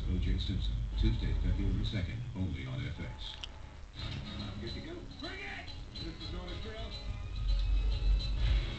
O.J. Simpson, Tuesday, February 2nd, only on FX. Good to go. Bring it! This is Norman Trail.